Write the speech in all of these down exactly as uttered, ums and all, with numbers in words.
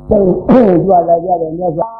ကြွလာကြတယ်မြတ်စွာ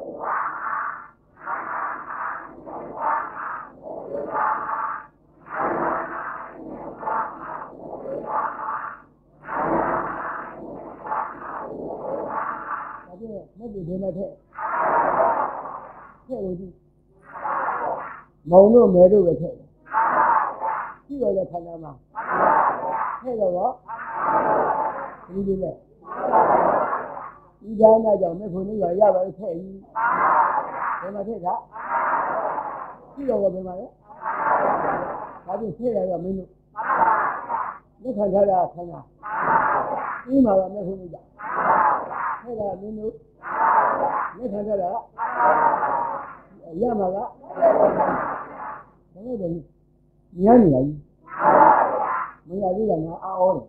မဲ့ဒီဒီမဲ့ထဲထဲကိုကြည့်မောင်တို့မဲတို့ပဲထဲကြည့်ရတဲ့ခန္ဓာမှာထဲတော့ဒီဒီနဲ့ဒီဒါနကြောင့်မဲ့ခုနိဗ္ဗာန်ရပါရဲ့ထဲကြီးဘယ်မှာထဲတာကြည့်တော့ဘယ်မှာလဲဒါပြင်ထဲရတော့မင်းတို့လက်ခံထားတာခန္ဓာဒီမှာကမဲ့ခုနိဗ္ဗာန်ထဲတာမင်းတို့လက်ခံထားတာရမှာကဘယ်လိုလဲညံ့နေရကြီးမရသေးတာငါအောတယ်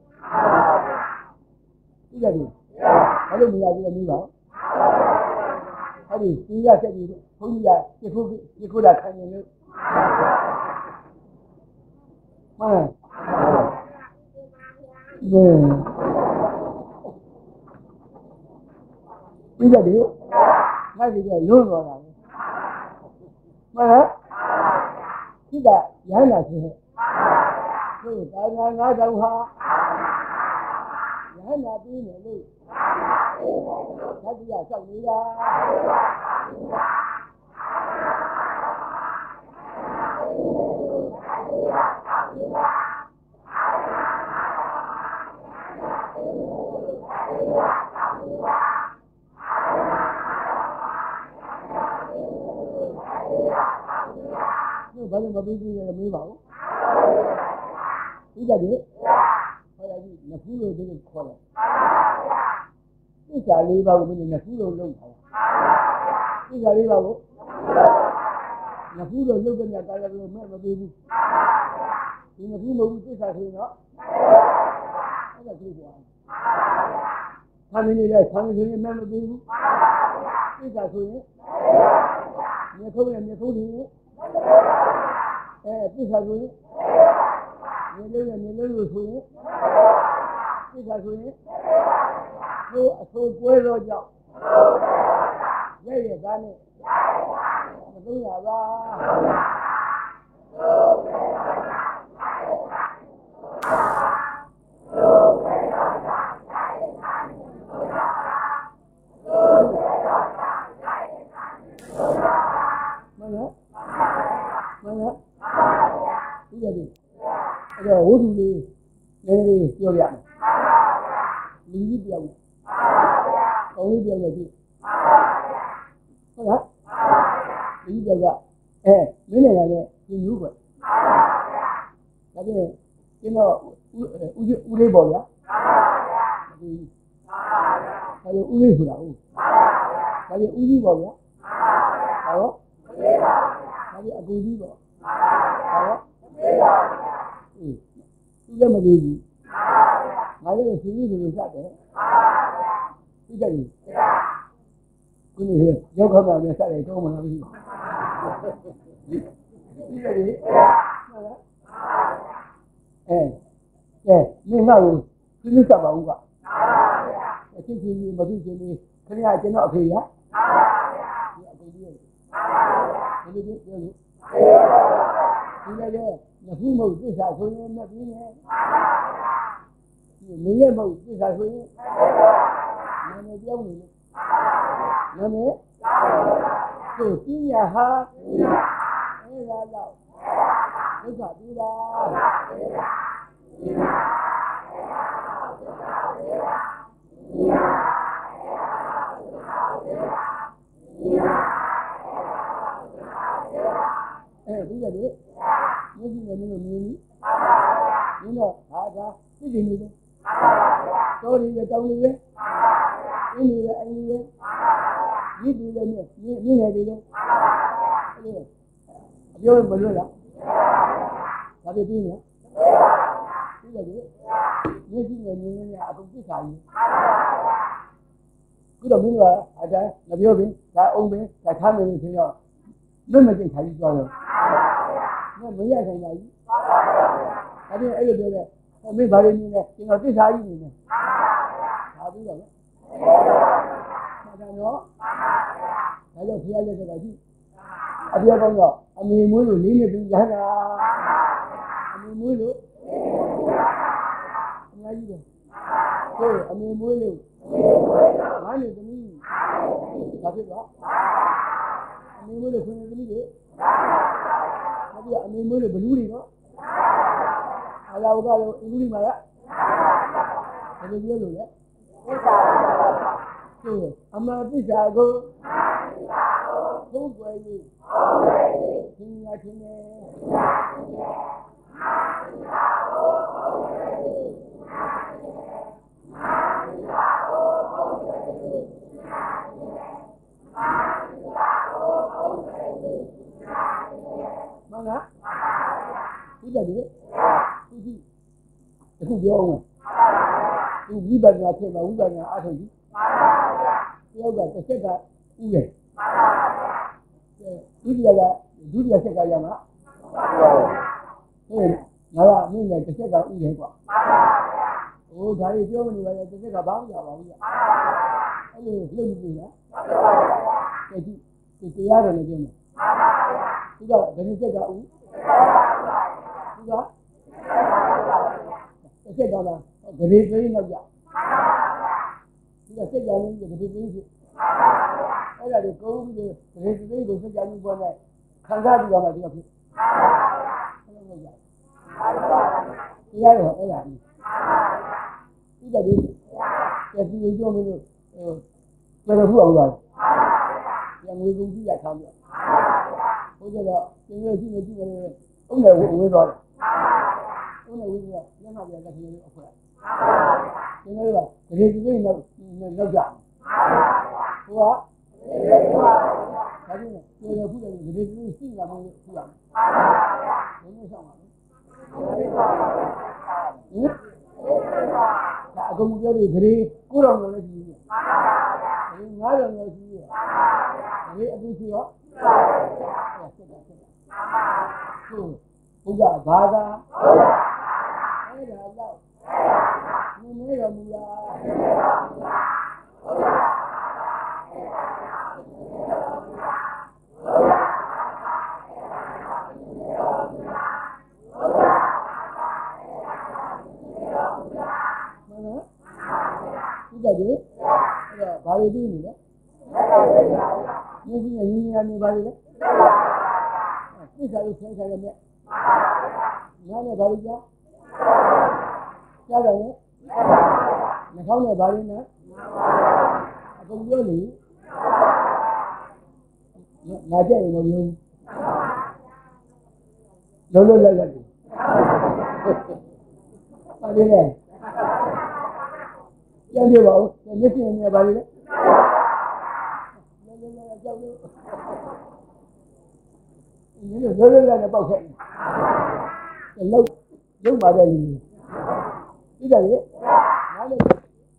သိကြပြီဘယ်လိုမရသေးလဲမင်းပါအဲ့ဒီစီရဆက်ပြီးဘုန်းကြီးကပြခုပြခုတာခံနေလို့မှန်တယ်သိကြပြီငါဒီကလွတ်သွားတာပဲမှန်လားဒီကရဟန္တာဖြစ်ဟဲ့ဒီဒါငါငါတောင်ဟာရဟန္တာပြီးနေလို့ဓာတိယဆောက်နေတာဘာလို့မပြီးသေးလဲမေးပါဦးဒီကြတယ်ဟောရကြီးနှစ်ခုလို့ဒီလိုခေါ်တယ်သစ္စာလေးပါးကိုမင်းနှစ်ခုလို့လုံးထားတာသစ္စာလေးပါးကိုနှစ်ခုလို့လုံးတဲ့ညကာလပြီးမဲ့မပြီးဘူးဒီနှစ်ခုမဟုတ်ဘူးသစ္စာဆိုရင်တော့အဲ့ဒါကြည့်ကြအောင်ဆံနေလေဆံနေဆိုရင်မဲ့မပြီးဘူးသစ္စာဆိုရင်မြေခုံးနဲ့မြေခုံးနေအဲပြစ်စာဆိုရင်မြေလုံးနဲ့မြေလုံးလို့ဆိုရင်ပြစ်စာဆိုရင်ဟိုအဆိုးပွဲတော့ကြောင့်ရဲ့ရဲ့သားနဲ့မသုံးရပါမနော်မနော်ဒီကြည့်အဲ့တော့ဝိဓုလေးနည်းနည်းပြောပြမယ်လူကြီးပြောင်းကောင်းလေးပြောင်းရကြည့်ဟုတ်လားလူကြီးပြောင်းကအဲမင်းနိုင်ငံနဲ့ဒီမျိုးကွဒါပြင်ကျွန်တော်ဦးဦးလေးပေါ့ဗျာဒီဒါပြင်ဦးလေးဆိုတာဟုတ်ဒါပြင်ဦးကြီးပေါ့ဗျာဟောဒါပြင်အကူကြီးပေါ့ဟောအေးသူလည်းမသေးဘူးငါလည်းစီစီလိုစတယ်သိကြပြီခုနေရောက်ခါမှလည်းစတယ်တော့မလားမရှိဘူးသိကြပြီဟုတ်လားအဲကဲမင်းငါ့ကိုသူစပါဦးကအချင်းချင်းမသိချင်းလေးခင်ဗျာကျွန်တော်အဖေရဒီအဖေကြီးရဒီလိုပြောလို့ဒီလည်းနှစ်ခုမဟုတ်သစ္စာဆိုရင်မပြီးနဲ့မင်းရဲ့မဟုတ်သစ္စာဆိုရင်နာမည်ပြောင်းနေလို့နာမည်ကိုပညာဟာအဲဒါတော့ဒုက္ခပြီးတာအဲဒီကနေ့မျက်စိနဲ့မင်းတို့မြင်ပြီမင်းတို့ဟာဒါသိနေနေတယ်တော်ရီပဲတောင်းနေပဲအင်းနေပဲအင်းနေပဲရည်တည်လည်းမြင်မြင်ရတယ်လေအဲ့ဒါအပြောမလွတ်လားဒါပြပြီးနော်ဒီကနေ့မျက်စိနဲ့မြင်နေရအကုန်သိချာကြီးခုတော့မင်းကအတိုင်းမပြောဘူးဒါအောင်ပဲဒါထားနေလို့ဆိုတော့လွတ်မကျင်ခိုင်းသွားတော့မရဆိုင်ပါဘူး။ဒါပြင်အဲ့လိုပြောတဲ့မင်းဘာလို့နေလဲကျွန်တော်သစ္စာကြီးနေတယ်။ဒါပြီးတော့လေနော်ဒါကြောင့်ဖျားရတဲ့ကကြည့်အပြောကောင်းတော့အမေမွေးလို့လေးနှစ်ပြီးရဟန္တာအမေမွေးလို့အများကြီးပဲဟဲ့အမေမွေးလို့ငါးနှစ်သမီးဘာဖြစ်သွားအမေမွေးလို့ခွင့်သမီးတွေဘာဖြစ်အမေမွေးလို့ဘလူးတွေနော်အလာဥကလို့အင်္ဂလိပ်မှာရဘယ်လိုပြောလို့လဲဟဲ့အမှန်သစ္စာကိုသုံးွယ်၍သင်ညာခြင်းနဲ့မှန်လားဒီကြည့်ဒီကြည့်အခုပြောအောင်ဒီဝိပဿနာဖြစ်မှာဝိပဿနာအထုတ်ကြည့်တယောက်ကတစ်ချက်ကဥရဲ့ဒုတိယကဒုတိယချက်ကရမှာဟဲ့ငါကအနည်းငယ်တစ်ချက်ကဥရဲ့ကွာဟိုဒါကြီးပြောနေပါရဲ့တစ်ချက်ကဘာမှမရပါဘူးကွာအဲ့လိုလှုပ်နေလားကြည့်ဒီတရားတယ်လည်းပြောမယ်ဒီကဘယ်နှချက်ကဥဒီကတစ်ချက်ကလားဂရေသိန်းတော့ကြဒီကစက်ကြလို့ဂရေသိန်းဖြစ်အဲ့ဒါကိုကုန်းပြီးဂရေသိန်းကိုစက်ကြလို့ပေါ်နေခံစားပြီးတော့မှဒီကဖြစ်အဲ့လိုလုပ်ကြတရားရောအဲ့ဒါကြီးဒီကဒီတက်ပြီးကြောမလို့ဟိုဘယ်လိုခုအောင်သွားလဲငွေကုန်ကြည့်ရထားပြဘုရားတော့သင်ရရှိနေကြည့်တယ်ဥနဲ့ဝေးသွားတယ်ဥနဲ့ဝေးပြီးတော့ညနာပြန်လက်ကြီးလေးအခွက်သင်ရတော့ဂရေသိန်းတော့လောက်ကြဟိုကဒါကြီးနဲ့ကျေရခုတယ်ဂရေသိန်းရှိလာမှခုရမယ်ဘယ်နဲ့ဆောင်ပါလဲဟင်ဒါအကုန်ပြောလို့ဂရေကိုတော်တော်လည်းရှိတယ်ဂရေငါးတော်လည်းရှိတယ်ဂရေအတူရှိရောဟုတ်တယ်ဟုတ်တယ်ဟုတ်ဘုရားဘာသာအဲ့ဒါတော့မင်းရမူလားဒီကကြီးအဲ့ဒါဘာတွေပြီးနေလဲမြင်းကြီးနဲ့ညီညာနေပါလေသိစားလို့ဆင်းစားရမယ်ညာနဲ့ဘာလို့ကြားကြားတယ်နှာခေါင်းနဲ့ဘာလို့နဲ့အကုန်ပြောနေငါကြက်ရင်မယုံလုံးလုံးလိုက်လိုက်ပါလေလေပြန်ပြပါဦးမျက်စိနဲ့ဘာလို့လဲလုံးလုံးလိုက်ကြောက်လို့ဒီလိုလုံးလုံးလိုက်နဲ့ပေါက်ခဲ့တယ်လုံးရုပ်ပါတဲ့လူဒီကြရဲ့နားလေခေါင်း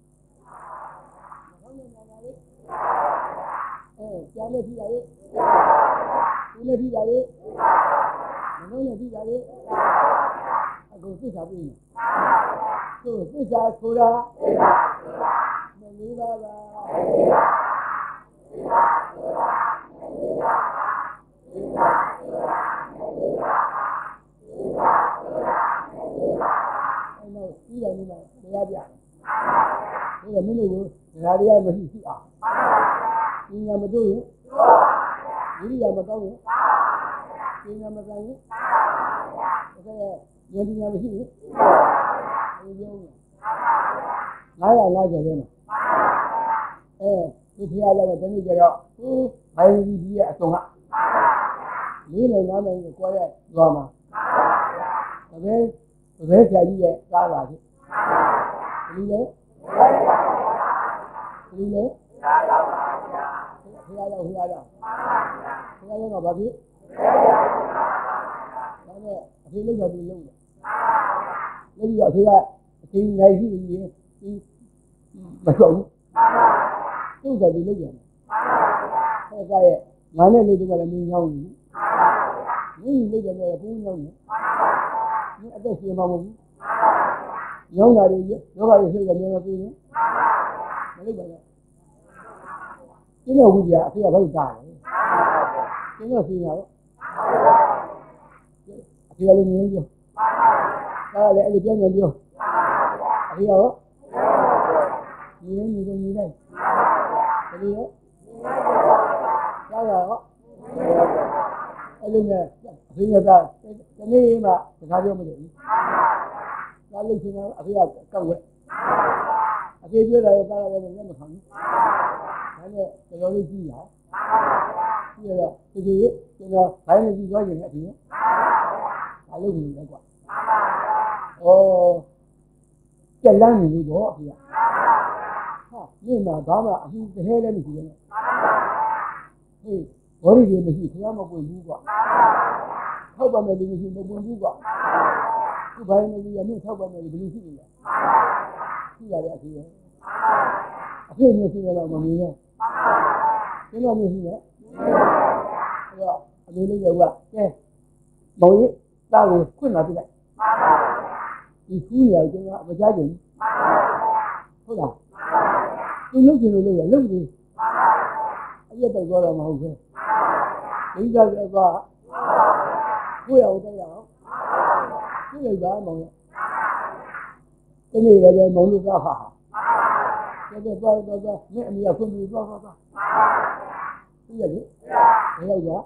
နဲ့နားလေအဲကြားလေကြည့်ရရဲ့ဒီလေကြည့်ရရဲ့မနှောနဲ့ကြည့်ရရဲ့အခုသိတာပြီသူသိတာဆိုတာမလေးပါပါသိတာဆိုတာမလေးပါပါသိတာဆိုတာမလေးပါပါသိတာဆိုတာမလေးပါပါအဲ့တော့ပြီးတယ်လို့တရားပြတယ်ဒါကမင်းတို့ကိုဒါတရားမရှိရှိအောင်ပညာမတို့ရင်ဝိရိယမကောင်းရင်ပညာမကောင်းရင်ဒါကဉာဏ်ပညာမရှိဘူးဘယ်လိုပြောလဲငါးရာလားကျတယ်မှာအဲဒီဖျားရောက်တဲ့နေ့ကျတော့ဟိုဘိုင်းကြီးကြီးရဲ့အစုံကလေးနဲ့ငါးနဲ့ကိုရဲရွာမှာဒါပဲဒါပဲဆရာကြီးရဲ့ကားပါဖြစ်ဘယ်လိုလဲဘယ်လိုလဲဖျားရောက်ဖျားရောက်ဖျားရောက်ကဘာဖြစ်ဒါနဲ့အဖေလုံးတော့ဒီလုံးတယ်လုံးပြီးတော့အဖေကအချင်းငယ်ရှိနေရင်ဒီမဆုံးသူ့ကဒီလုံးရတယ်ဟဲ့ကရဲ့ငါနဲ့လေးတွေကလည်းမင်းညောင်းဘူးမင်းလေးတွေကလည်းပူးညောင်းတယ်ဒီအသက်ရှင်မှာမဟုတ်ဘူးညောင်းတာတွေယောဂတွေစိတ်ကလည်းမပြေဘူးမလုပ်ပါနဲ့ကျင်းတဲ့ဝိဇ္ဇာအဖေကဘာလို့တာလဲကျင်းတဲ့စီညာတော့အဖေကလည်းငြင်းပြောဒါလည်းအဲ့လိုပြန်ပြန်ပြောအဖေကတော့ညီနေညီနေညီနေဘယ်လိုလဲဒါကတော့အဲ့လိုနဲ့အဖေကတနေ့မှစကားပြောမလို့ဘူးဒါလို့ရှင်ကအဖေကကောက်ဝဲအဖေပြောတာကတာလည်းလည်းမခံဘူးဒါနဲ့တော်တော်လေးကြည့်ရကြည့်ရတော့ဒီကြီးကျွန်တော်ဘိုင်းနေကြည့်သွားရင်အဖေဘာလို့ဒီလဲကွာဩကြက်လန်းနေလို့တော့အဖေကဟာဒီမှာဘာမှအမှုတဟဲလည်းမရှိဘူးဟေးဘောရီကြီးမရှိခရမပွင့်ဘူးကွာထောက်ပါမယ်လူမရှိမပွင့်ဘူးကွာသူဘိုင်းနေကြီးရမြင့်ထောက်ပါမယ်လူဘယ်လိုရှိနေလဲရှိရတယ်အဖေရဲ့အဖေမျိုးရှိရတော့မမီးနဲ့ကျင်းတော်မျိုးရှိတယ်အဲ့တော့အမေလေးကကဲမောင်ကြီးတားကိုခွင့်လာပြလိုက်ဒီကူးရကျွန်တော်မကြားကြဘူးဟုတ်လားသူလုပ်ကြည့်လို့လုပ်ရလုပ်ကြည့်အရက်တော့တော့မဟုတ်ဘူးဒိဋ္ဌိကကကိုယ့်ရအောင်တက်ရအောင်သူ့လိုက်ပါမောင်ရဲ့ဒီနေ့လည်းမောင်လူကဟာဒါတော့တော့တော့နဲ့အမေကခွင့်ပြုတော့တော့တော့သိရတယ်ဘယ်ရောက်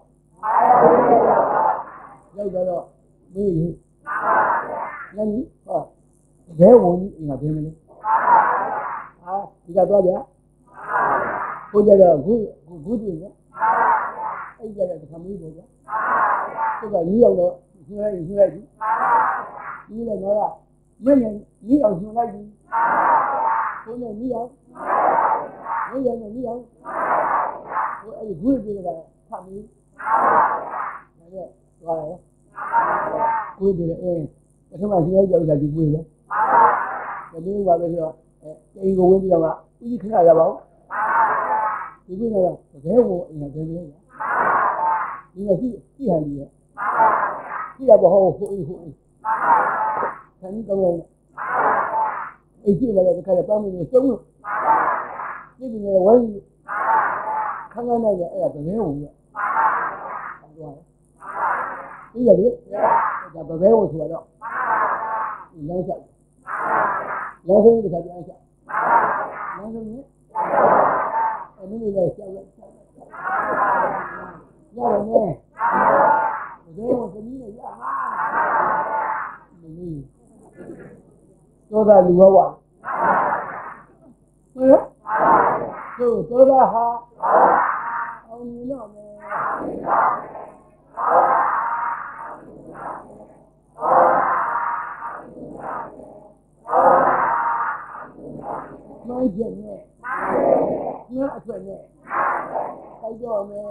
သွားရောက်တော့မေးလို့လည်းနီးဟောဘယ်ဝင်ကြီးငါဘယ်မလဲဟာဒီကတော့ဗျာကိုကြတော့ခုခုတည်နော်အဲ့ကြတဲ့ခမီးပေါ့ဗျာသူကနီးရောက်တော့ညှိလိုက်ညှိလိုက်ပြီနီးလည်းတော့မင်းနဲ့နီးအောင်ညှိလိုက်ပြီကိုနဲ့နီးအောင်နီးရနဲ့နီးအောင်ဟိုအဲ့ဒီခုတည်ကခမီးဒါနဲ့သွားတယ်ကိုတည်တယ်အဲပထမစီရောက်ကြဥစ္စာဒီကိုလေဒါမျိုးပါပဲဆိုတော့အဲအိမ်ကိုဝင်ပြီးတော့ကဥကြီးခဏရပါဦးဒီကိစ္စကတကယ်ကိုအရင်ကတည်းကဒီကရှိရှိဟန်ကြီးရဲ့ရှိရပါဟောဟိုဟိုဟိုဆန်ကြီးကောင်းကောင်းအိမ်ရှိလာတဲ့ခါကျပန်းမင်းကိုစုံလို့ဒီကနေ့ဝိုင်းခန်းခန်းနဲ့အဲ့ဒါတကယ်ကိုရဲ့ဒီရတယ်ဒါတကယ်ကိုဆိုတော့လမ်းဆိုင်လမ်းဆိုင်ဒီကပြန်ဆိုင်လမ်းဆိုင်နဲ့အနည်းငယ်ဆက်လိုက်ရတယ်နဲ့ဒီလိုသမီးနဲ့ရမှာမင်းတော့တာလူဘဝဟုတ်ဆိုတော့တာဟာအောင်နေတော့မယ်မိုင်းချက်နဲ့ညအဆွဲနဲ့တိုက်တော့မယ်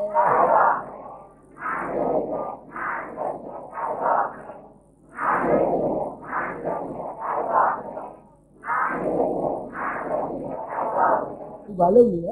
ဒီဘာလို့လဲ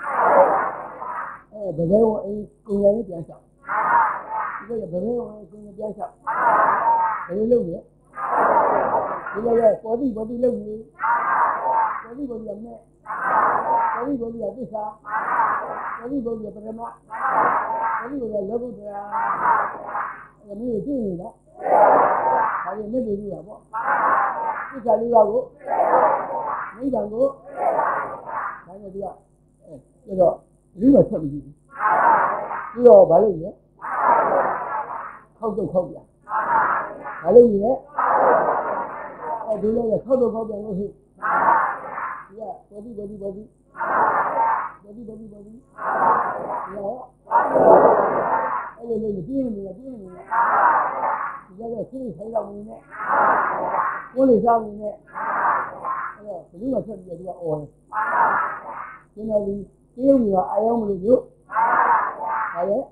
အဲဘယ်လိုအင်းကိုယ်ရည်ပြန်ချောက်ဒီကဘယ်လိုကိုယ်ရည်ပြန်ချောက်ဘယ်လိုလုပ်လဲဒီလိုလေပေါ်တိပေါ်တိလုပ်နေပေါ်တိပေါ်တိနဲ့ပေါ်တိပေါ်တိသစ္စာပေါ်တိပေါ်တိပရမပေါ်တိပေါ်တိလောကုတ္တရာအဲ့မျိုးသိနေတာဒါကြီးမသိဘူးလားပေါ့သစ္စာလေးပါးကိုနိဗ္ဗာန်ကိုဒါနဲ့သူကအဲဒါတော့လူကဆက်ပြီးပြီးတော့ဘာလို့လဲခောက်တော့ခောက်ပြန်ဘာလို့လဲအဲဒီလိုခောက်တော့ခောက်ပြန်လို့ရှိဒီကဘောဒီဘောဒီဘောဒီဘောဒီဘောဒီဘောဒီရောအဲ့လိုလေးပြင်းနေတယ်ပြင်းနေတယ်ဒီကတော့စိတ်ဆိုင်တော့နေနဲ့ကိုယ်လေးစားနေနဲ့အဲ့တော့ဘယ်လိုမှဆက်ပြီးတော့သူကအော်တယ်ဒီလိုဒီတေးရုံကအာရုံမလို့မြို့ဟာရဲ့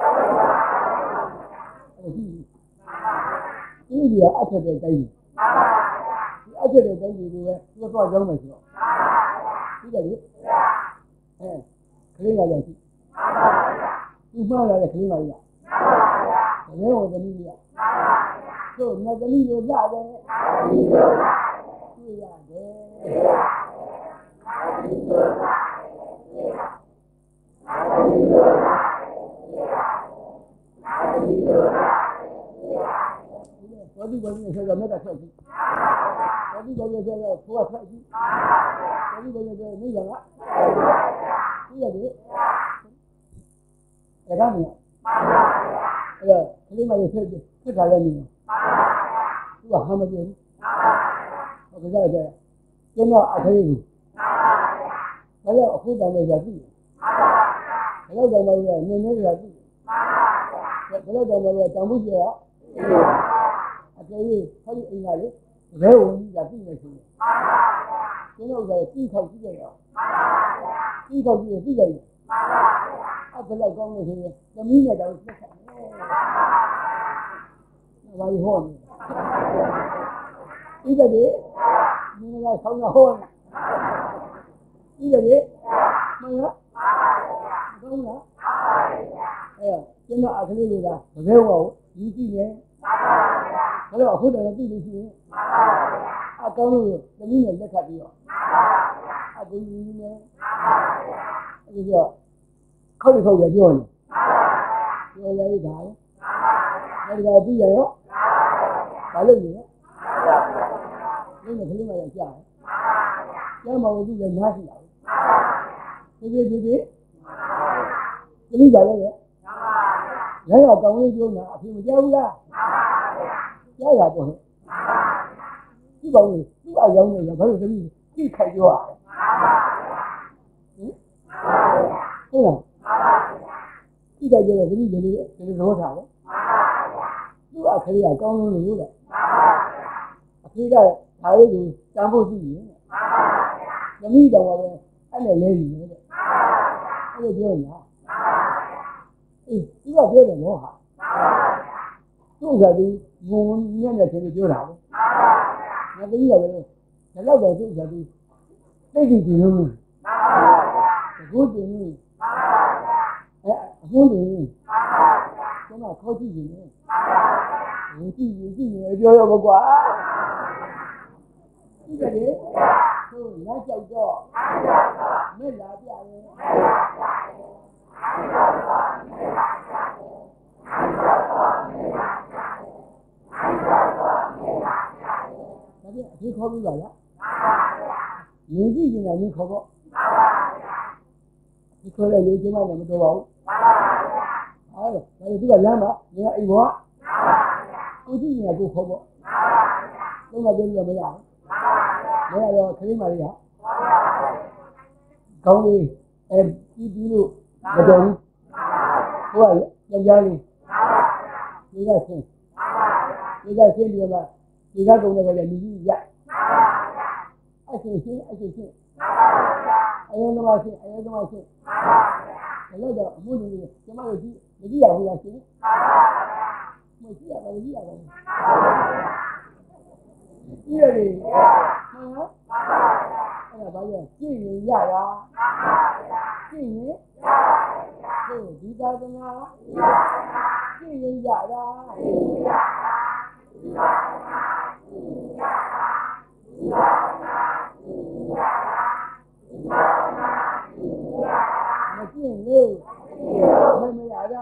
အဲ့ဒီဒီဒီကအထက်တဲ့တိုင်းဒီအထက်တဲ့တိုင်းတွေကိုပဲသူကတော့ကြောင်းမယ်ဆိုတော့ဒီကလေးအဲခလေးကလည်းရှိသူမှားလာတဲ့ခလေးမကြီးကတကယ်ဝင်သမီးကြီးကတို့ငါသမီးကိုလာတယ်တွေ့ရတယ်ပေါ်ကြီးဆိုတော့မြတ်တာထွက်ကြည့်တတိပေါ်ကြီးဆိုတော့ကိုယ်ကထွက်ကြည့်တတိပေါ်ကြီးဆိုမိဘကသိရတယ်အဲ့ဒါမျိုးအဲ့တော့ကလေးမလေးဆက်ဆက်ထားလိုက်နေတယ်သူကဟာမပြေဘူးဟုတ်ကဲ့ကြကျင်းတော့အခလေးကိုဒါကြောင့်အခုတန်လေးကသိတယ်ဘယ်တော့တော့မှနင်းနေကြသိတယ်ဘယ်တော့တော့မှတန်ဖို့ကြရအကျေးဟောဒီအိမ်ကလေဘယ်ဝင်ကြီးကသိနေဆိုကျင်းတော့ကသိခေါက်ကြည့်ကြရအောင်သိခေါက်ကြည့်သိကြရအဲ့ဘယ်လောက်ကောင်းလဲဆိုရင်သမီးနဲ့တောင်ဆက်ဆက်ဘာလို့ဟောနေဒီကလေးဒီကဆောင်းရဟောဒီကလေးမရကောင်းလားအဲကျင်းတော့အခလေးတွေကဘယ်ဟောဒီကြည့်နေဘယ်တော့အခုတည်းကသိလို့ရှိရင်အကောင်းလို့သမီးနဲ့လက်ခတ်ပြီးတော့အကူကြီးနဲ့အဲဒီတော့ခောက်ခောက်ရပြောနေပြောရည်ဒါလေအဲဒီတော့ပြီးရရောဘာလို့လဲဒီနေ့ကလေးမရကြားကျမ်းမာဝတိလည်းနားရှိတာဒီဒီဒီဒီကလေးပါလေရရကောင်းလေးပြောနေတာအဖေမကြောက်ဘူးလားကြားရတော့ဒီပါဦးသူ့အယောင်းနေရဘာလို့သမီးကြည့်ခိုက်ပြောရဟင်ဟုတ်လားကြည့်ကြရတဲ့သမီးတွေဒီလိုရောထားတယ်သူ့အခလေးကကောင်းလို့လို့တဲ့အဖေကဒါလေးကိုတန်ဖို့ကြည့်ရင်သမီးတော်ကပဲအဲ့နဲ့လဲနေတယ်အဲ့လိုပြောနေတာအေးသူကပြောတယ်နော်ဟာသူ့ကဒီငုံညံ့တဲ့ချင်းပြောတာပဲငါသမီးကလည်းဒီလောက်တော့သူ့ကဒီသိသိကြည့်လို့အခုတည်းนี่အဲအခုတည်းကျွန်တော်ခေါ်ကြည့်နေတယ်ဝင်ကြည့်ကြည့်ကြည့်နေပြောရောကွာဒီကလေးသူလက်ကြောက်တော့မဲ့လာပြတယ်ဒီခေါ်ပြီးပါလားမြင်ကြည့်နေတာဒီခေါ်ပေါ့ဒီခေါ်တဲ့ရေကျမလည်းမတော်ပါဘူးဟုတ်ဒါလည်းသူကလမ်းမှာငါအိမ်ဘောကိုကြည့်နေတာကိုခေါ်ပေါ့လုံးဝပြောလို့မရဘူးမရတော့ခလေးမလေးကကောင်းလေးအဲပြီးပြီးလို့မတော်ဘူးဟိုကကြံကြားလေးဒီကဆင်းဒီကဆင်းပြီးတော့ဒီကကုန်တယ်ကလည်းမြည်ကြီးရအရှိရှိအရှိရှိအယုံသမားရှိအယုံသမားရှိဘယ်လိုတော့အမှုတွေကျမတို့ကြည့်မကြည့်ရဘူးလားရှင်မကြည့်ရပါဘူးကြည့်ရပါဘူးကြည့်ရတယ်ဟမ်အဲ့ဒါဘာလဲကြည့်ရင်ရတာကြည့်ရင်ဟုတ်ဒီသာသနာကြည့်ရင်ရတာမကြည့်လို့မမရတာ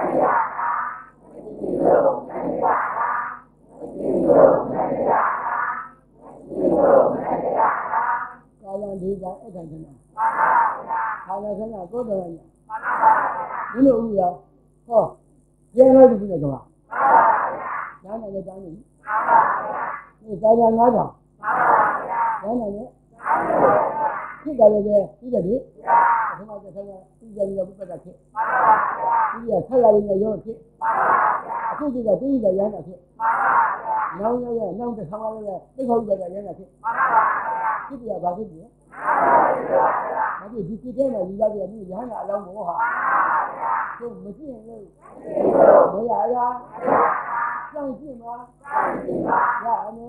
ကာလဒီကအခန့်ကနာကာလခဏကိုယ်တော်ရဒီလိုဦးရဟောပြန်လို့ဒီနေ့ကပါနားနဲ့လည်းတန်းနေဒီသာသာနားတာနားနဲ့လည်းဖြစ်တယ်လေပြီးတယ်ဒီအခုမှဆက်ဆက်ပြီးကြရပုပ္ပတာဖြစ်ဒီကဆက်ရည်နဲ့ရောဖြစ်အခုကတိတိကျရမ်းတာဖြစ်နောင်ရရနောင်တစ်ဆောင်ရရသိခေါ်ပြီးတော့ရမ်းတာဖြစ်ဖြစ်ပြပါဖြစ်ပြီမဖြစ်ဒီစိတ်ထဲမှာလူသားတွေဒီရဟန္တာအလောင်းကိုဟာသူမကြည့်ရင်လို့မရရစောင့်ကြည့်မှာရ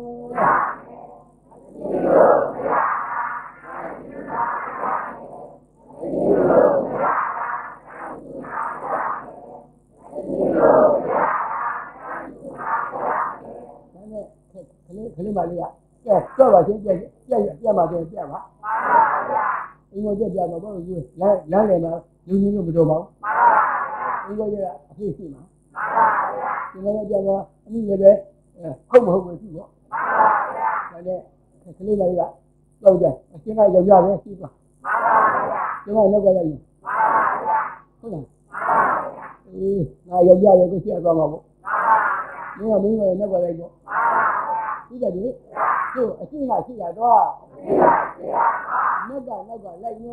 မယ်ခလေးမလေးကကဲတော့ပါချင်းပြက်ပြက်ပြက်ပါချင်းပြက်ပါအင်းမပြက်ပြတော့ဘာလို့လမ်းလမ်းလေမှာလူကြီးတို့မတော်ပါဘူးအင်းမရအဖြစ်ရှိမှာဒီလိုကြတော့အမိလည်းပဲဟုတ်မဟုတ်ပဲရှိတော့ဒါနဲ့ကလေးမလေးကကြောက်ကြအရှင်းကယောက်ျားပဲရှိသွားမှန်ပါဗျာဒီမှာနောက်ကလိုက်ဟုတ်လားအေးငါယောက်ျားပဲကိုရှင်းသွားမှာပေါ့မင်းကမင်းကနောက်ကလိုက်တော့ဒီကဒီသူ့အရှင်းကရှိတာတော့နောက်ကနောက်ကလိုက်နေ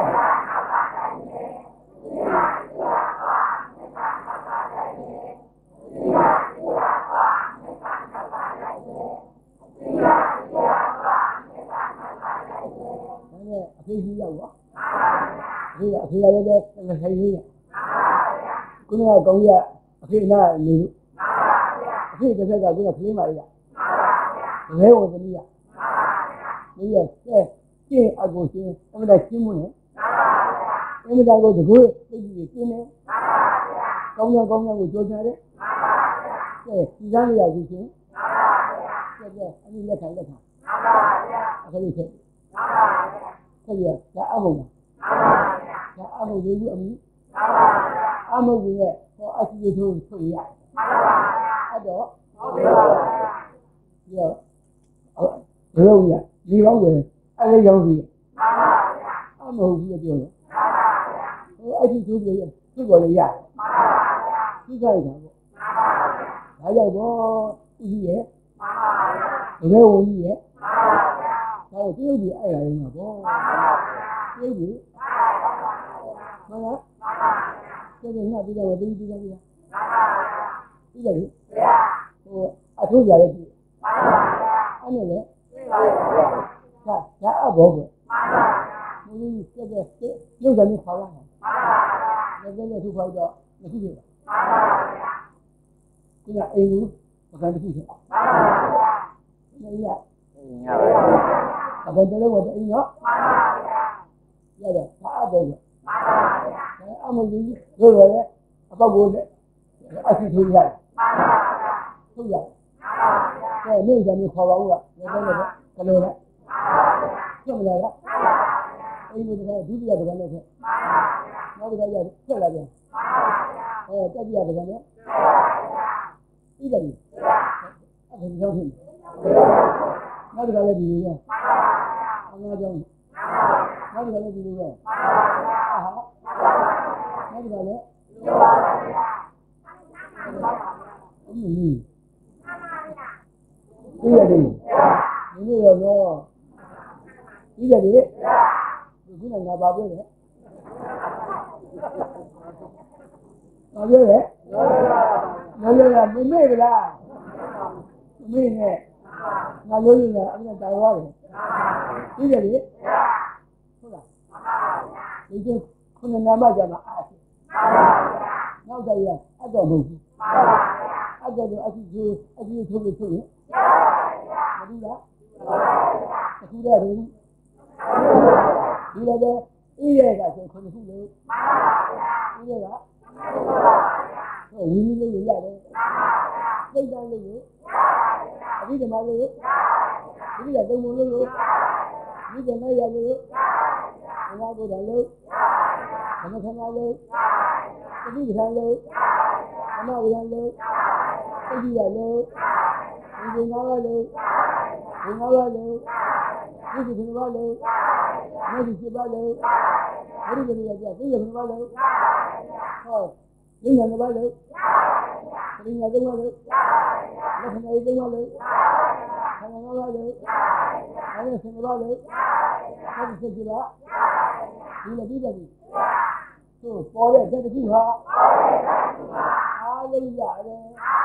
အဖေကြီးရောက်ရောအဖေကအဖေရတဲ့လက်ဆိုင်ကြီးခုနကကောင်းကြီးအဖေနာနေလို့အဖေတစ်ခါကခုနကခလေးမလေးကလဲဝင်သမီးကမင်းရဲ့ကျင်းအကိုချင်းအမတာချင်းမွန်းနဲ့အမတာကိုတကူသိကြီးကျင်းနေကောင်းကောင်းကောင်းကိုကြောချတယ်ကဲဒီသားလေးရကြီးချင်းကဲကဲအမိလက်ခံလက်ခံအခလေးချက်ဆက်ရဒါအမုံဒါအမုံလေးကြီးအမိအမုံကြီးရဲ့ဟောအစီအထိုးထုတ်ရအဲ့တော့ဒီတော့ရုံးရဒီကောင်းတယ်အဲ့လေးရောင်းပြီးအမုံကြီးပြောတယ်ဟောအစီအထိုးပြရသူ့ပေါ်လေးရဒီကြိုက်တာပေါ့ဒါကြောင့်တော့ဦးကြီးရဲ့ဘယ်လိုဦးကြီးရဲ့ဒါကိုပြုတ်ပြီးအဲ့လာရင်တော့ပြုတ်ပြီးမလားကျေကျေငါပြီးတော့တင်းပြီးတော့ပြီးတော့ပြီးတယ်ဟိုအထိုးကြရဲပြီအဲ့နဲ့လေဒါဒါအဘောကမင်းကျေကျေရုပ်ကနေခေါ်လာတယ်ကျေကျေသူ့ခေါ်တော့မရှိဘူးဒီကအိမ်ကိုပကံတစ်ခုချက်နေရအဘယ်တလဲဝတ်အိမ်ရောရတယ်ဒါအဘောကအမကြီးတို့ရယ်အပေါက်ကိုလည်းအစီထိုးရတယ်ဟုတ်ရတယ်ကဲနေကြနေခေါ်ပါဦးကလည်းလည်းကလေးလည်းကျမလာလားအိမ်ကိုတကယ်ဒုတိယပကံနဲ့ဆက်နောက်တစ်ခါကျဆက်လာပြန်အဲတတိယပကံနဲ့ပြီးတယ်အဲ့ဒါကြောင့်ဖြစ်နောက်တစ်ခါလည်းဒီလိုပဲအငါကြောင့်နောက်တစ်ခါလည်းဒီလိုပဲအာဟာနောက်တစ်ခါလည်းအင်းကြီးပြီးရတယ်ဒီလိုရောပြီးရတယ်ခုနကငါပါပြောတယ်ဘာပြောလဲလောလောကမမေ့ကလားမမေ့နဲ့ငါလို့ရအရင်တိုင်သွားတယ်ပြီးတယ်လေဟုတ်လားဒီကျခုနနာမကြမှာအားရှိနောက်ကြရအတော့မဟုတ်ဘူးအတော့အကြည့်ကျအကြည့်ထုတ်လို့ဆိုရင်မဘူးလားအခုတည်းကဒီလိုပဲအေးရကဆိုခုနခုလို့အေးရကဟိုဝီးလေးလို့ရတယ်စိတ်တန်းလို့လို့အဘိဓမ္မာလို့ဒီကသုံးပုံလို့လို့ဒီကလည်းရလို့ဘုရားကိုယ်တော်လို့သမထနာလို့တတိပဌာန်လို့အမဝရံလို့တတိယလို့ဒီငါးပါးလို့ဒီငါးပါးလို့ဒီဒီခုနပါလို့ဒီဒီ七ပါလို့ဒီဒီရကြဒီဒီခုနပါလို့ဟောဒီညာပါလို့ဒီညာသုံးပါလို့လက်ခဏလေးသုံးပါလို့ခဏငါးပါလို့အဲ့ဒါဆင်းပါလို့အဲ့ဒီစိတ်ကဒီလိုပြီးတယ်သူပေါ်တဲ့တက်တိဟာအားလေးရတယ်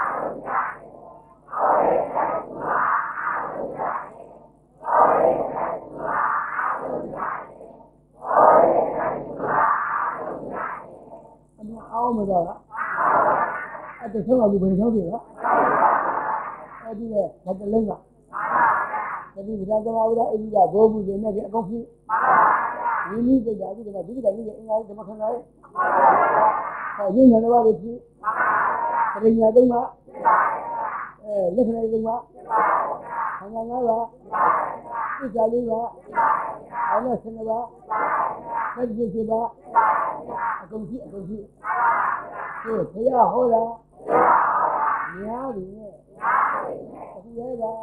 အမအောင်မတော့အဲ့တဆုံးကဘယ်ရောက်ပြီလားအဲ့ဒီလေဓာတ်လုံးကတတိပဌာန်သမာဝိဒအိန္ဒိယဘိုးဘူးတွေနဲ့အကုန်ဖြစ်ဒီနည်းကြတာဒီကဒီကနေ့အင်္ဂါဓမ္မခဏလေးဟောရင်းနေတော့လေဖြစ်ပရိညာသုံးပါအဲလက်ခဏလေးသုံးပါခန္ဓာငါးပါးဣဇ္ဇာလေးပါအဲ့ဒါဆင်းပါသတိရှိပါအကုန်ဖြစ်အကုန်ဖြစ်ဟိုဘုရားဟောတာများပြီနဲ့အခုရဲပါ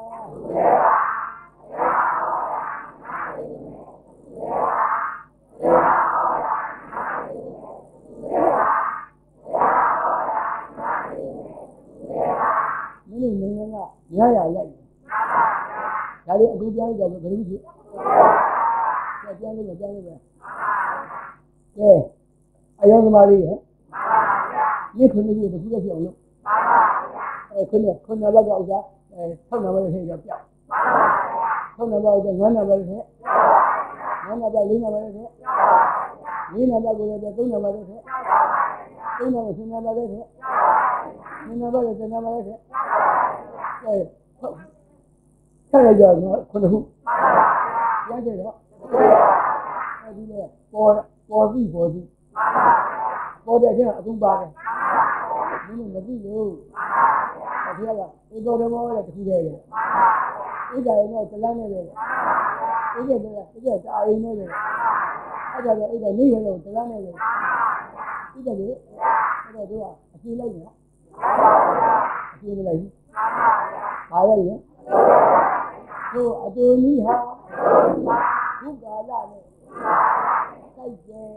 မင်းတို့နိုင်ငံကရရလိုက်ဒါလေးအခုပြောင်းကြတော့ဘယ်လိုဖြစ်လဲပြန်လို့ပြန်လို့ပဲကဲအယောသမားလေးရဲ့ညစ်ခွန်းကြီးတစ်ခုတည်းပြောင်းလို့အဲခွန်းခွန်းနံပါတ်ကဥစ္စာအဲဆောက်နံပါတ်လေးထည့်ပြောက်ဆောက်နံပါတ်ကငန်းနံပါတ်လေးထည့်ငန်းနံပါတ်လေးနံပါတ်လေးထည့်လေးနံပါတ်ကိုလည်းသုံးနံပါတ်လေးထည့်သုံးနံပါတ်ဆင်းနံပါတ်လေးထည့်ဆင်းနံပါတ်ကိုတနံပါတ်လေးထည့်အဲဟုတ်ဆက်ရကြတော့ခုနှစ်ခုရကြတော့အဲဒီလေပေါ်ပေါ်ပြီပေါ်ပြီပေါ်တဲ့ချင်းအကုန်ပါတယ်မင်းမသိလို့အဖေကအေတော်တော်တဲ့တခုတည်းလေအေဒါရင်တော့ဇလန်းနဲ့လေအေကလည်းအေကတာအိမ်နဲ့လေအဲ့ဒါလည်းအေဒါနေရတော့ဇလန်းနဲ့လေဒီတည်းလေအဲ့တော့သူကအပြေးလိုက်နော်အပြေးမလိုက်ဘူးပါရရင်တို့အတူကြီးဟာဘုရားလာနဲ့တိုက်တယ်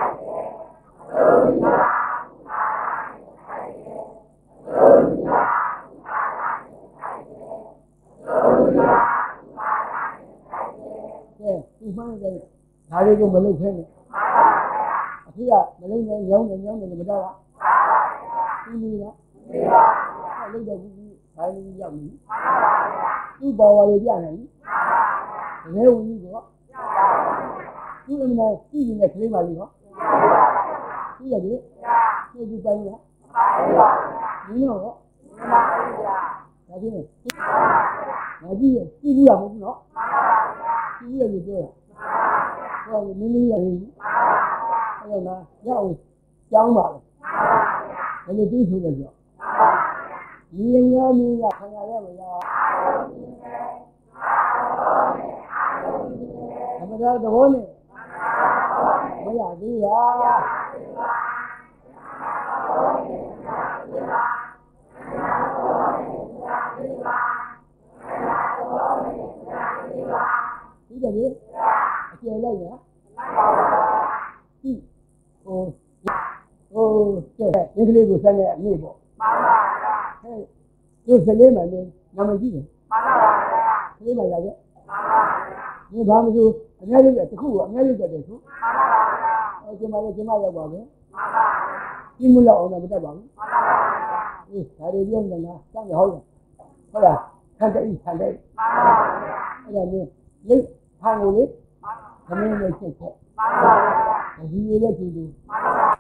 ကဲဒီမှန်းတယ်ဒါလေးကိုမလုပ်ခဲနဲ့အဖေကမလုပ်နဲ့ရောင်းနေရောင်းနေမတော့ဘူးဒီလိုကလုပ်တော့ဘူးဒါလေးရောက်ပြီသူ့ဘာဝလေးပြနိုင်တကယ်ဝင်ကြီးတော့သူ့အမေကြီးနေတဲ့ကလေးပါလေးတော့သူ့ရဲ့သူ့ဒီပိုင်းကဒီတော့ဒါချင်းငါကြီးရဲ့ကြီးဘူးရမဟုတ်ဘူးနော်ကြီးရဲ့လို့ပြောတာဟောမင်းလေးရဲ့အဲ့ဒါရအောင်ကြောင်းပါလေဘယ်လိုသိဆိုလဲဆိုဒီရင်းရင်းကခံရရမလားအမှန်တရားသဘောနဲ့မရသေးပါဒီကနေ့အကျယ်လိုက်ရဒီဟိုဟိုကျဲဒီကလေးကိုဆက်နေအမြင့်ပေါ့မှန်ပါဗျာဟဲ့ဒီစလေးမှလည်းနာမည်ကြီးတယ်မှန်ပါဗျာစလေးမှလာခဲ့မှန်ပါဗျာဒီဘာမလို့အများကြီးတခုကအများကြီးတက်တယ်သူမှန်ပါဗျာအဲကျမလည်းကျမရောက်ပါပဲမှန်ပါဗျာဒီမလို့အောင်တော့မတက်ပါဘူးမှန်ပါဗျာအေးဒါတွေပြောနေတာစမ်းရဟုတ်လားဟုတ်လားခန့်တိခန့်တိမှန်ပါဗျာအဲ့ဒါမျိုးလိတ်ဖန်ကိုလေခမင်းနဲ့ချက်ချက်မှန်ပါဗျာဒီရည်လည်းတူတူမှန်ပါဗျာ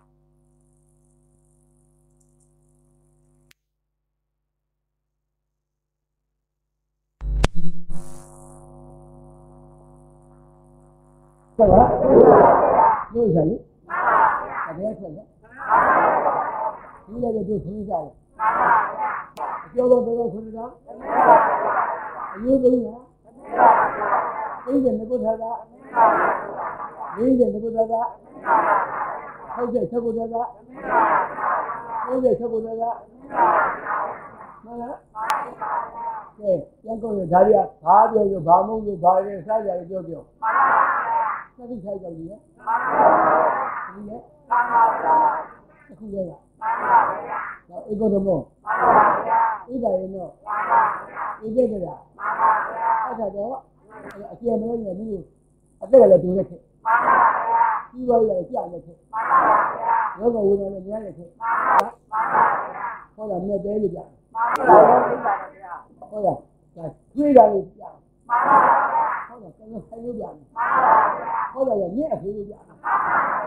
ဟုတ်လားလို့ရတယ်မှန်ပါဗျာတကယ်ဆက်တယ်မှန်ပါဗျာဒီလည်းတို့ခင်းကြတယ်မှန်ပါဗျာအကျော်တော်တော်ခွန်တော်အယူသိညာသိတဲ့ငကုထာကသိတဲ့ငကုထာကဟုတ်တဲ့ချက်ကုထာကဟုတ်တဲ့ချက်ကုထာကမှန်လားကဲပြန်ကောရဒါရီကဘာပြောပြောဘာမုန်းလို့ဘာလဲစားကြရပြောပြောမှန်ပါသတိထိုက်ကြပြီလေမှန်ပါဒီလေမှန်ပါဗျာအခုရရမှန်ပါဗျာတော့ဧကောဓမောမှန်ပါဗျာဣဒာယေနောမှန်ပါဗျာဣဒေကရာမှန်ပါဗျာအဲ့ဒါတော့အကျယ်မလို့နေပြီးအသက်ကလည်းဒူးနေခဲ့မှန်ပါဗျာပြီးသွားရကြာနေခဲ့မှန်ပါဗျာယောဂဝိညာဉ်နဲ့များနေခဲ့မှန်ပါမှန်ပါဗျာဟောတာမြတ်သေးလို့ကြာမှန်ပါဗျာဟောတာဒါကျွေးတာလို့ကြာမှန်ပါဗျာဟောတာကလည်းဆိုင်လို့ကြာမှန်ပါဗျာဟောတာလည်းမြတ်အဖေးလို့ကြာမှန်ပါ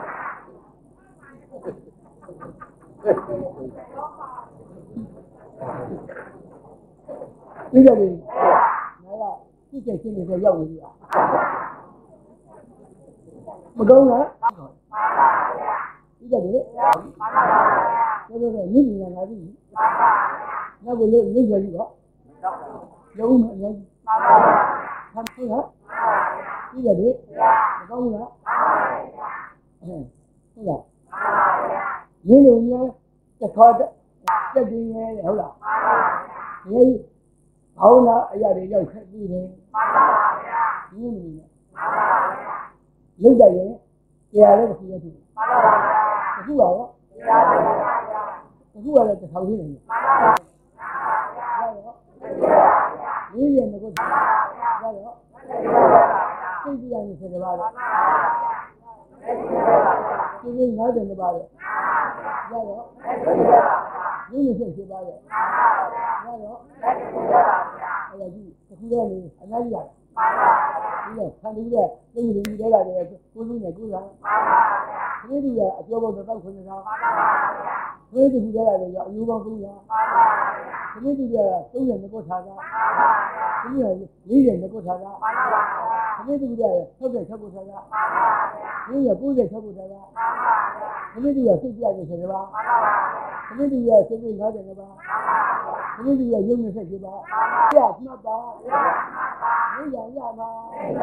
ဒီကြပြီငါကကြည့်ချက်ချင်းတွေရောက်နေပြီမကောင်းလားမှန်ပါဗျာဒီကြပြီမှန်ပါဗျာတော်တော်မြင့်မြတ်လာပြီမှန်ပါဗျာနောက်ကိုလို့လိမ့်ကြပြီတော့လုံးမအများကြီးမှန်ပါဗျာဟမ်ဟုတ်လားဒီကြပြီမကောင်းလားမှန်ပါဗျာဟုတ်လားရင်းလုံးများတစ်ခါတက်ပြင်းရဲဟုတ်လားမှန်ပါဗျာ好了，哎呀，你要看你的，你们呢？有的人第二个是要去，不是我，不是我来操心人。你也能够，加油！最重要的是什么？就是哪点的吧的，加油！你也是十八的，加油！哎呀，你这现在你很难讲，你看看对不对？这个人你来了的，多少年多少？这个呀，交过多少คน呢？这个你来了的要有光多少？这个就是都人的过程的，这个理人的过程的，这个就是特别特过程的，这个不是特过程的，这个就是睡觉就行了吧？这个就是睡睡觉的吧？这个就是用的是吧？呀，那吧，没人呀嘛。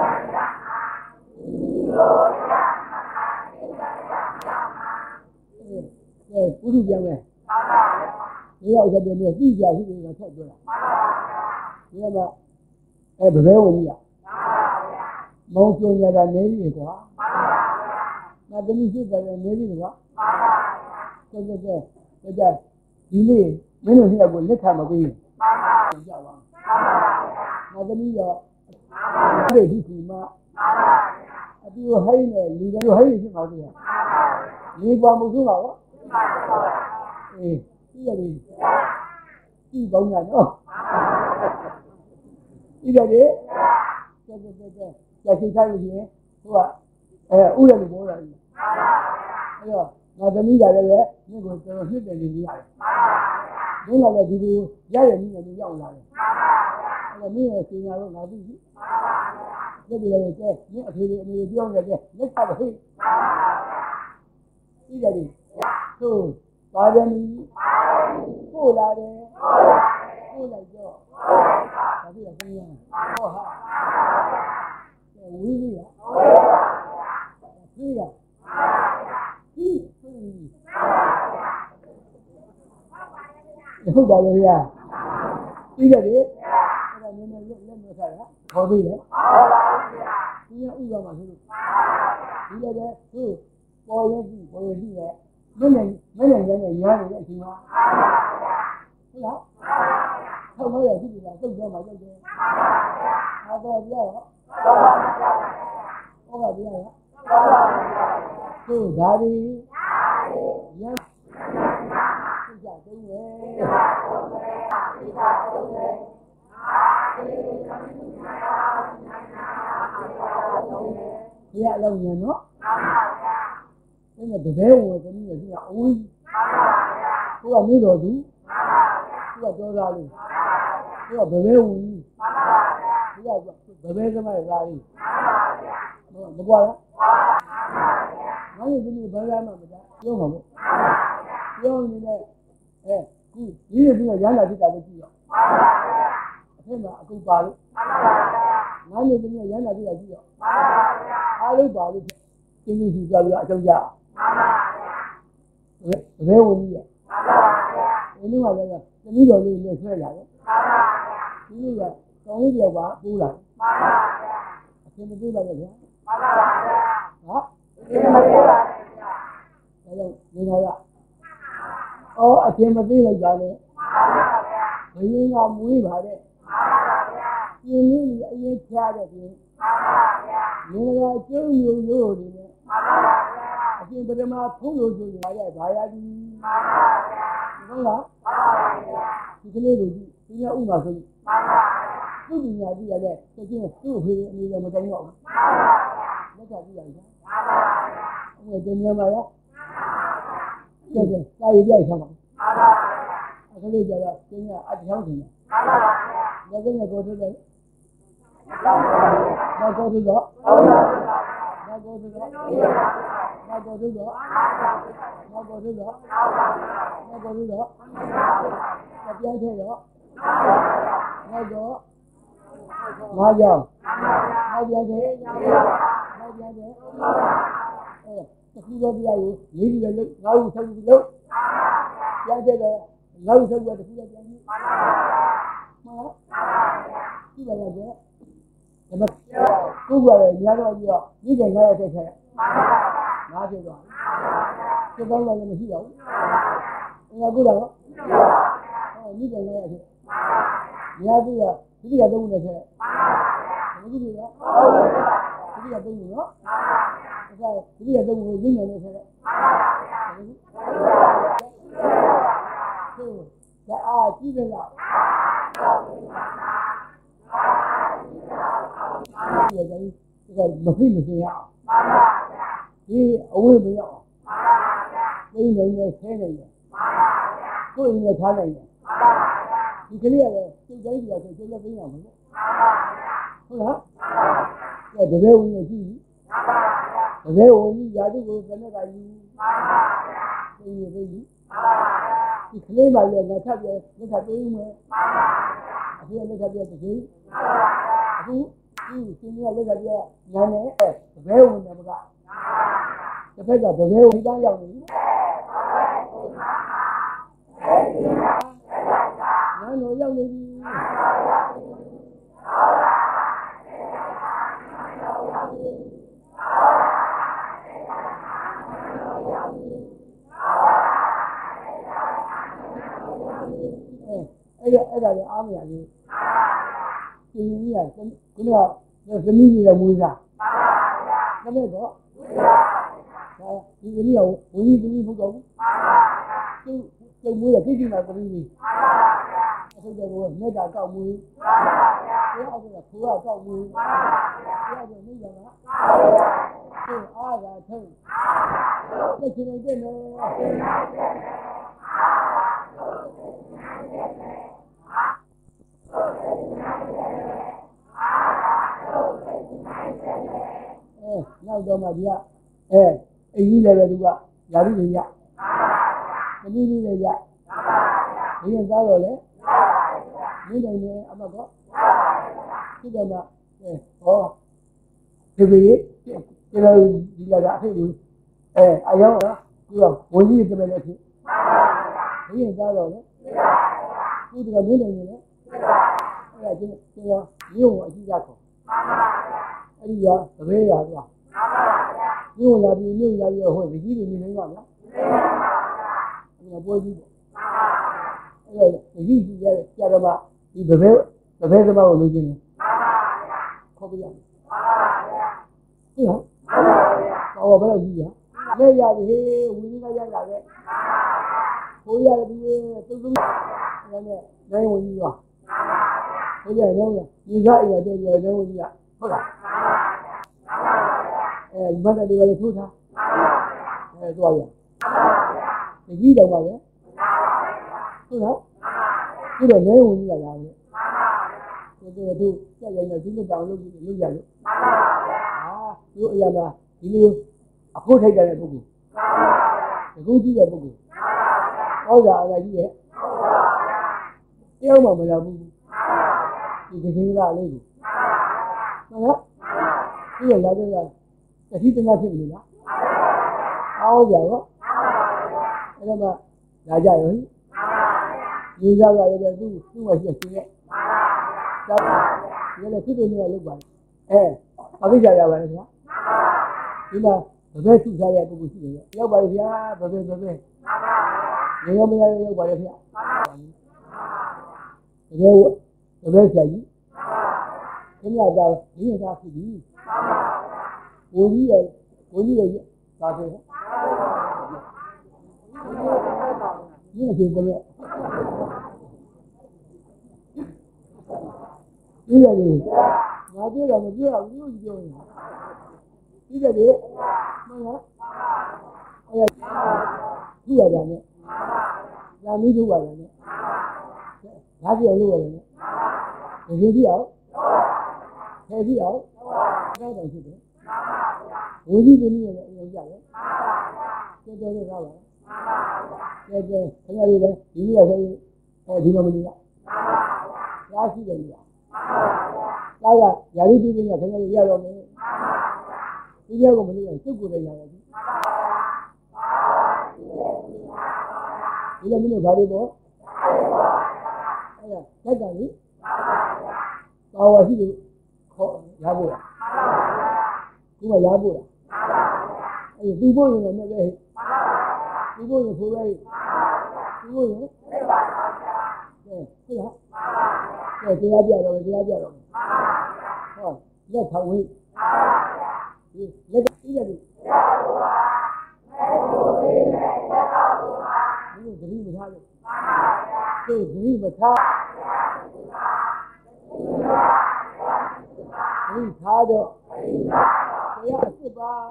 嗯，对，不是这样的。你要这边的地价是这个太多了，知道吗？哎，不是我的呀，毛主席的内力瓜，那跟你现在的内力瓜，这这这这这，你们没有现在过，你看不过瘾，知道吧？那跟你要，对不起嘛，啊，比如还有呢，你这还有些好的呀，你光不知道，哎。这个的，地保年哦，这个的，这这这这，在其他有些是吧？哎，污染的多了，哎呦，那这你家这个那个这个水电的家的，另外呢就是家人里面的要来的，哎呀，你也现在都拿自己，这个这你推的你这样的这你看不起，这个的，就八点零。过来的，过来就，他这个怎样？好哈，这威力啊，对呀，嗯嗯，以后搞这个，这个的，这个你们认认不出来，好对的，你要遇到嘛是，这个的是保险金，保险金的，每年每年年年一样的行吗？是吧？他们也是这样，挣钱嘛挣钱，他多少不要了，多少不要了，是啥的？也是下周的，也老年了，现在不在我这里也是样，我我没多少。这个多少哩？这个白白无语，这个白白什么啥哩？没没过了。哪有这么白白嘛不的？有吗不？有你呢？哎，你你这个原来是咋个计较？现在够巴的。哪有这个原来是咋计较？还有巴的，经济是叫不叫价？白白无语。另外这个，这你叫你你说一下子，你这个找你这管不了，听不对了这些，啊，听不对了，这个你看呀，哦，听不对了讲的，回应啊没法的，因为你也听着听，你那个九有有的呢，听不得嘛，头有就有呀，啥呀的。懂了？你这个东西，人家五毛钱，自己家这个的，这今年十五岁的你怎么整了？我咋不讲一下？我今年嘛呀，这个哪有点想法？我这里这个今年二十两斤，我今年多少钱？那多少多？那多少多？那多少多？那多少多？那多少多？那边去了，那个，那叫，那边去，那边去，哎，这很多比较有，你这个老有成绩有，边去的老有成绩的比较边去， နော်ကြည့်ပါလားကျဒါမှကိုယ်ကလည်းညာတော့ပြီးတော့ဒီကနေ့ရတဲ့ဆက်နားကြတော့စိတ်ကောင်းလည်းမရှိတော့ဘူးအင်္ဂါကုလားနော်အဲဒီကနေ့ရတဲ့ညာပြီးတော့ဒီကတော့နေဆက်မကြည့်ဘူးလားဒီကတော့နေနော်အဲ့ဒါဒီကတော့ကိုရင်းနေနေဆက်ဟုတ်ဒါအားကြည့်ကြလားဒီကနေ့ဒီကမဖိမစင်ရအောင်ဒီအဝိမရအောင်သိနေနေဆဲနေတယ်ကိုယ်နဲ့ထားနိုင်တယ်ဒီကလေးကလည်းစိတ်တိုင်းကြည့်ဆိုစိတ်လည်းသိရမှာဟုတ်လားအဲတကယ်ဝင်ကြည့်တကယ်ဝင်ကြီးယာတုကိုဘယ်နဲ့ကယူသိနေသိပြီဒီကလေးမှလည်းငါထပ်ပြလက်ထပ်ပေးဦးမယ်အခုလက်ထပ်ပြတကယ်အခုဒီစင်းရလက်ထပ်ပြညာနဲ့တကယ်ဝင်တယ်မကတစ်ဖက်ကတကယ်ဝင်တန်းရောက်နေပြီညာလို့ရောက်နေပြီအဲ့ဒါအဲ့ဒါလည်းအားမရဘူး။ဒီကြီးကခုနကသမီးကြီးရဲ့မွေးစား။ဒါမဲ့တော့ဒီကလေးကဝင်းကြီးသမီးမဟုတ်တော့ဘူး။သူသူမွေးရခိတိနာသမီးကြီး။အခုတည်းကမေတ္တာကောက်မွေး။ဘုရားကခိုးရကောက်မွေး။ဘုရားကမိရတာ။သူအားသာထုံး။သိချင်တဲ့နော်။နောက်တော့မှဒီကအဲအိမ်ကြီးလည်းပဲသူကယာရုတွေရသမီးလေးလည်းရဘင်းသားတော့လေနေနေနေအမတော့ဖြစ်တယ်မှာအဲဟောဒီပြေဒီလိုဒီလာကအဖေကြီးအဲအယောကသူကဝင်ကြီးတမလည်းဖြစ်ဘင်းသားတော့လေသူကနေနေနေလေအဲ့ဒါကျင်းကျင်းမြို့ကိုအကြီးကြီးခေါ်အဲ့ဒီကတပည့်ရပြမြို့လာပြီးမြို့လာပြီးဟိုဒီကြီးတွေနေနေပါလားအဲ့ဒါပွဲကြီးပေါ့အဲ့ဒါဒီကြီးကြီးရဲ့ကြာတော့မှဒီတပည့်တပည့်သမားကိုလိုချင်တယ်ခေါ်ပြရဟုတ်ဟုတ်ဟောဘယ်လိုကြီးရလဲရပြီဟေးဝင်းကြီးကရရပဲဟိုရပြီတူတူအဲ့နဲ့နိုင်ဝင်ကြီးရောဟုတ်ကြရောဒီစားအိမ်တဲ့ရောနိုင်ဝင်ကြီးကဟုတ်လားအဲမတ်တယ်လည်းထိုးထားအဲတော့ရဒီကြီးတော့ပါပဲဟုတ်လားဒီတော့နိုင်ဝင်ကြီးကလာတယ်ဒီတော့တို့ကြက်ရိုင်းနဲ့ဒီလိုတောင်လုပ်လုပ်ရလို့ဟာဒီအရာကဒီလိုအဖို့ထိုက်တဲ့ပုဂ္ဂိုလ်ဒီကုကြီးတဲ့ပုဂ္ဂိုလ်ဟောတာအရာကြီးရဲ့တယောက်မှမရဘူးဒီကလေးကလေးကိုဟုတ်လားဒီရလာတဲ့တတိတနာဖြစ်နေလားအော်ကြရောအဲ့တော့လာကြရောဒီကြရရတဲ့သူသူ့မရှိရှင်ရဲ့ဒါဒီလည်းဖြစ်နေရလောက်ပါအဲအဘိဓါရပါလေခင်ဗျာဒီမှာဘယ်သူစားရပုဂ္ဂိုလ်ရှိနေရဲ့ရောက်ပါလေခင်ဗျာဘယ်ဘယ်ဘယ်ဘယ်ရေရောမရရောက်ပါလေခင်ဗျာတကယ်ဘယ်ဆရာကြီးခင်ဗျာဒါဒီရတာဖြစ်ပြီဘုန်းကြီးရဲ့ဘုန်းကြီးရဲ့ဒါဆိုဒီအချိန်ကလေးဒီရည်ငါပြောတော့မပြောဘူးလို့ပြောနေတာဒီကလေးမဟုတ်လားအဲ့ဒီရတယ်နဲ့လာမီးထုတ်ရတယ်နဲ့ဒါပြောလို့ရတယ်နဲ့ဒီကြည့်အောင်ဖယ်ကြည့်အောင်အဲ့ဒါရှိတယ်ဝိဇ္ဇိပင်ကြီးရဲ့အရင်ကြတယ်တော်တော်လေးကားပါကဲကဲခင်ဗျားလေးလည်းဒီနေ့ဆိုရင်ဟောဒီလိုမလို့ရရားရှိတယ်ကြီးလားကယာရီပြည်ကခင်ဗျားလေးရတော့မယ်ဒီကြောက်ကမလို့ရစိတ်ကိုယ်လည်းရတယ်ဒီလိုမျိုးဘာတွေတော့အဲ့ဒါတက်တယ်လေပါဝါရှိလို့ခေါ်ရဖို့လားဒီမှာရဖို့လားအဲ့ဒီဖို့ရင်လည်းမဲ့ပဲဒီဖို့ရင်ဖိုးပဲဒီဖို့ရင်ကဲဟုတ်လားကဲတရားပြတော့တရားပြတော့ဟောလက်ထောင်ဝေးဒီလက်ပြီးတယ်ဒီသတိမထားလို့ဒီသတိမထားဒီထားတော့တရားအစ်ပါ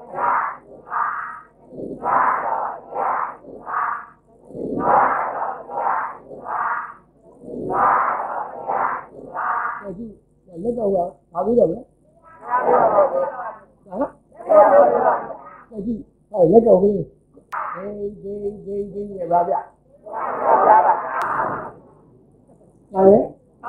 ဒီလက်တော့ဘာပြီးတော့လဲဟာဒီဟောလက်တော့ကြီးဒီဒီဒီဒီဘာပြနားလေ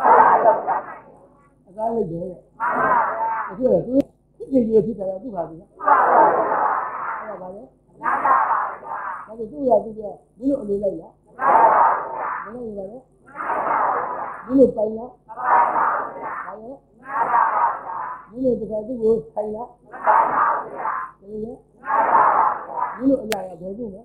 အကားလိုက်တယ်အခုကသူဖြစ်ကြည့်ဖြစ်တယ်သူ့ပါပြီအဲ့ဒါပါလေဒါကသူ့ရသူ့ရမင်းတို့အလိုလိုက်လားမင်းတို့ပါလေမင်းတို့ပိုင်လားပါလေမင်းတို့တကယ်သူ့ကိုထိုင်လားဘယ်လိုလဲမင်းတို့အရာရဘယ်သူလဲ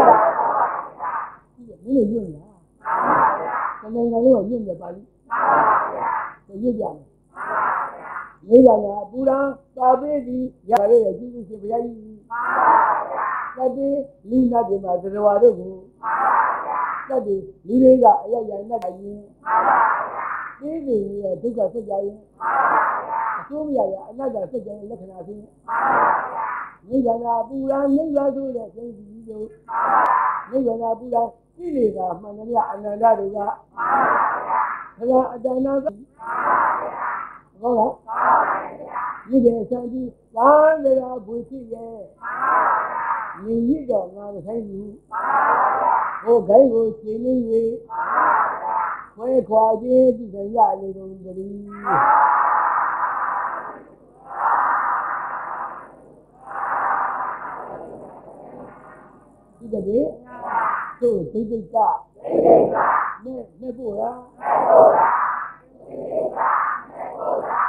မင်းတို့ညွန့်လားတမန်တော်ကညွန့်ပြပါလိမညွန့်ကြဘူးနေရတာပူရန်တာပေးသည်ရရရဲ့ကြည့်ကြည့်ဘုရားကြီးတတိလိနာဒီမှာသရဝါတို့ကိုတတိလူတွေကအရရိုင်နဲ့တိုင်းရင်သိသိရဲ့ဒုက္ခဆက်ကြရင်အကျိုးမရရအနတ္တဆက်ကြရင်လက္ခဏာချင်းနိဗ္ဗာန်ပူရန်နိဗ္ဗာန်ဆိုတဲ့သိသိတို့နိဗ္ဗာန်ပူရန်ကိလေသာမှန်သမျှအနန္တတွေကဘုရားအတ္တနာကဟုတ်လားဒီကစံကြီးသာလရာဘူဖြစ်ရဲ့ညီရတော့ငါမဆိုင်ဘူးဟိုဂိုင်းကိုရှင်းနေ၍ခွဲခွာခြင်းဒီကရလေတော့တည်းဒီကနေ့သူ့ဒိဋ္ဌိကနဲ့နဲ့ပို့လားနဲ့ပို့လားဒီကနဲ့ပို့လား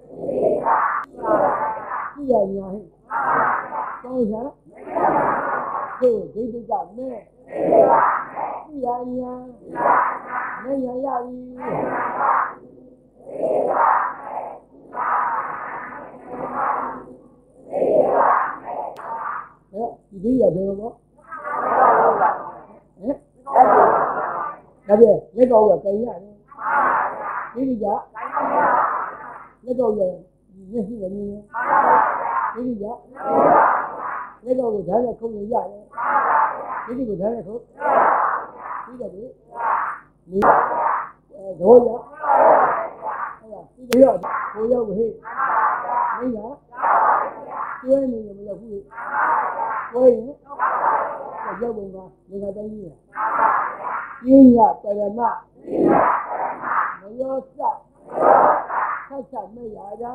ဒီကညာဟဲ့တောင်းစားသူ့ဒိဋ္ဌိကနဲ့ဒီကညာနဲ့ညာရပြီအဲ့ဒီရဘယ်လိုဟဲ့ဒါပြလက်တော်ကတိုင်ရတယ်ဒီဒီကလက်တော်ရဲ့မျက်စိနဲ့မြင်တယ်ဒီဒီကလက်တော်ကိုဓာတ်နဲ့ခုံရရတယ်ဒီဒီကိုဓာတ်နဲ့ခုံဒီကဒီဒီတော့ရအဲ့ဒါဒီတော့ကိုရောက်ဟေးမင်းကကျွဲနေမလို့ဘူးကျွဲရင်ရောက်ပုံကငါတိုင်းကြီးပြင်းရပရမမယောစဆက်ဆက်မရတာ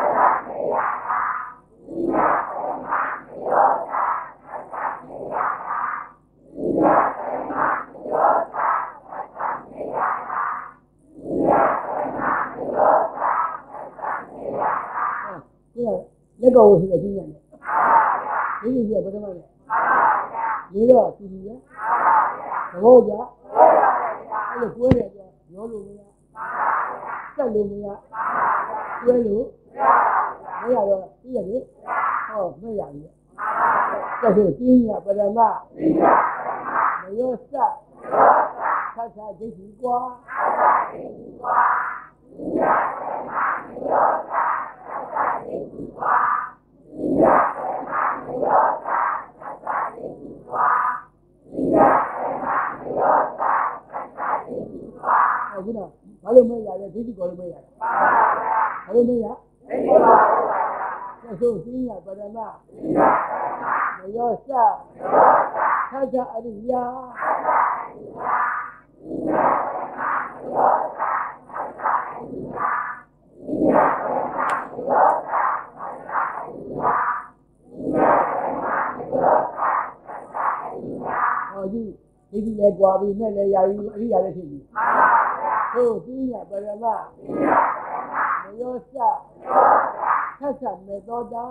လက်တော်ကိုဆိုတော့ကြီးရတယ်ဒီလိုပြပထမလေနေတော့စီစီရသဘောကြအဲ့လိုကွဲတယ်ကြရောလို့မရစက်လို့မရကွဲလို့မရတော့ပြည့်ရတယ်ဟောမရဘူးကဲဆိုပြင်းရပရမမရောစက်သတ်သာဒိဋ္ဌိကွာဟုတ်ကဲ့ဘာလို့မရလဲဒိဋ္ဌိကိုလည်းမရဘာလို့မရဒိဋ္ဌိပါဘုရားဆိုသိညာပရမမယောစသတ္တအရိယာဟောဒီဒီဒီလည်းကြွားပြီးနဲ့လည်းယာယီအရိယာလည်းဖြစ်ပြီမှန်ပါဗျာဟုတ်သိညာပရမမယောစဆက်ဆက်မေသောတာ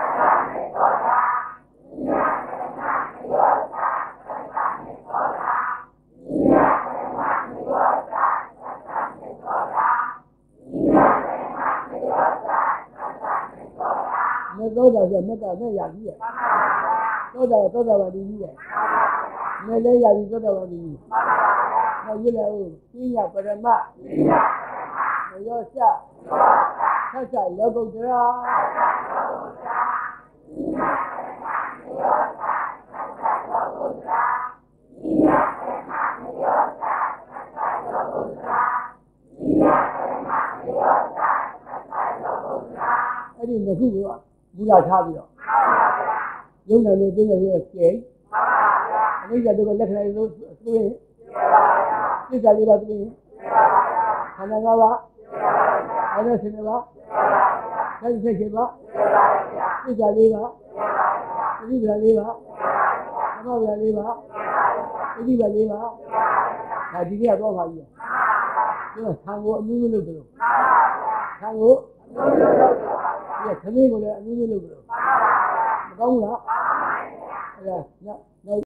မေသောတာဆိုမေတ္တာနဲ့ရပြီရဲ့သောတာသောတာပတိကြီးရဲ့မေလည်းရပြီသောတာပတိကြီးနောက်ရလေဦးပညာပရမမယောစဆက်ဆက်လောကုတ္တရာအဲ့ဒီနှစ်ခုကဘူလာထားပြီးတော့ရုံနယ်လေးသိနေရကျဲအနိစ္စဒုက္ခလက္ခဏာလို့သိရင်သစ္စာလေးပါသိရင်ခန္ဓာ၅ပါးအဲ့ဒါဆင်းရဲပါစိတ်စိတ်ပါသစ္စာလေးပါသတိပ္ပံလေးပါသမဝေလေးပါသတိပ္ပံလေးပါဒါဒီနေ့တော့ပါကြီးဒီကဆံကိုအမျိုးမျိုးလုပ်ကြလို့ဆံကိုဒီခမင်းကိုလည်းအမျိုးမျိုးလုပ်ကြလို့မကောင်းဘူးလားအဲ့ဒါ